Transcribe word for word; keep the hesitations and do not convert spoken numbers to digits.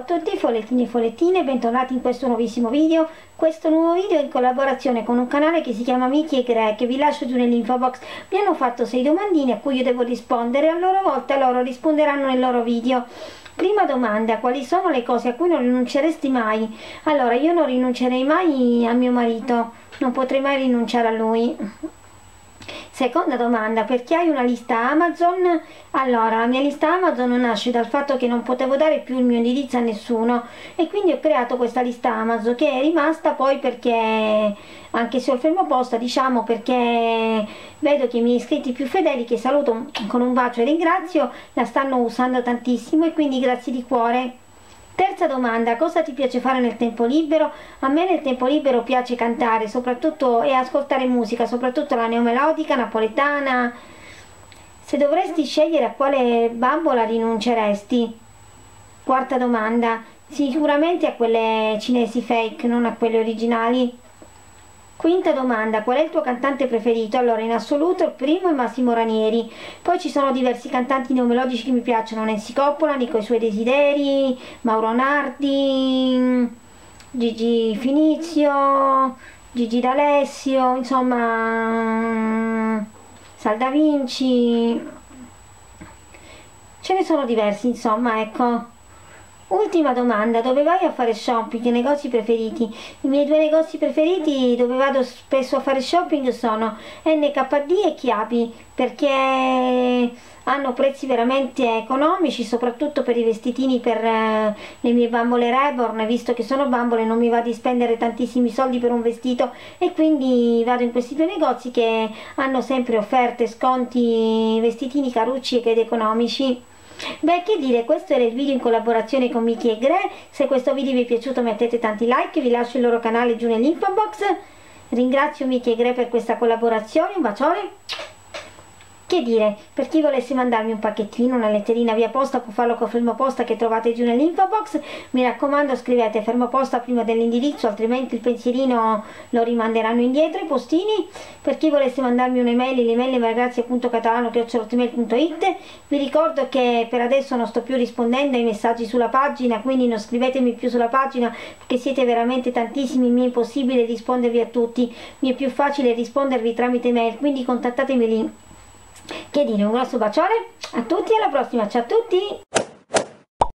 tutti follettini e follettine, bentornati in questo nuovissimo video. Questo nuovo video è in collaborazione con un canale che si chiama Miki e Gre, che vi lascio giù nell'info box. Mi hanno fatto sei domandine a cui io devo rispondere e a loro volta loro risponderanno nel loro video. Prima domanda: quali sono le cose a cui non rinunceresti mai? Allora, io non rinuncerei mai a mio marito, non potrei mai rinunciare a lui. Seconda domanda: perché hai una lista Amazon? Allora, la mia lista Amazon nasce dal fatto che non potevo dare più il mio indirizzo a nessuno e quindi ho creato questa lista Amazon, che è rimasta poi perché, anche se ho il fermo posta, diciamo, perché vedo che i miei iscritti più fedeli, che saluto con un bacio e ringrazio, la stanno usando tantissimo e quindi grazie di cuore. Terza domanda: cosa ti piace fare nel tempo libero? A me nel tempo libero piace cantare, soprattutto, e ascoltare musica, soprattutto la neomelodica, napoletana. Se dovresti scegliere, a quale bambola rinunceresti? Quarta domanda: sicuramente a quelle cinesi fake, non a quelle originali. Quinta domanda: qual è il tuo cantante preferito? Allora, in assoluto il primo è Massimo Ranieri, poi ci sono diversi cantanti neomelodici che mi piacciono: Nancy Coppola, Nico e i suoi desideri, Mauro Nardi, Gigi Finizio, Gigi D'Alessio, insomma, Sal Da Vinci, ce ne sono diversi, insomma, ecco. Ultima domanda: dove vai a fare shopping? I negozi preferiti? I miei due negozi preferiti dove vado spesso a fare shopping sono N K D e Chiapi, perché hanno prezzi veramente economici, soprattutto per i vestitini per eh, le mie bambole reborn. Visto che sono bambole non mi va di spendere tantissimi soldi per un vestito e quindi vado in questi due negozi che hanno sempre offerte, sconti, vestitini carucci ed economici. Beh, che dire, questo era il video in collaborazione con Miki e Gre. Se questo video vi è piaciuto mettete tanti like, vi lascio il loro canale giù nell'info box. Ringrazio Miki e Gre per questa collaborazione, un bacione. Che dire, per chi volesse mandarmi un pacchettino, una letterina via posta, può farlo con fermo posta che trovate giù nell'info box. Mi raccomando, scrivete fermo posta prima dell'indirizzo, altrimenti il pensierino lo rimanderanno indietro i postini. Per chi volesse mandarmi un'email, l'email è margrazia punto catalano chiocciola hotmail punto it. Vi ricordo che per adesso non sto più rispondendo ai messaggi sulla pagina, quindi non scrivetemi più sulla pagina perché siete veramente tantissimi, mi è impossibile rispondervi a tutti. Mi è più facile rispondervi tramite mail, quindi contattatemi lì. Che dire, un grosso bacione a tutti e alla prossima, ciao a tutti!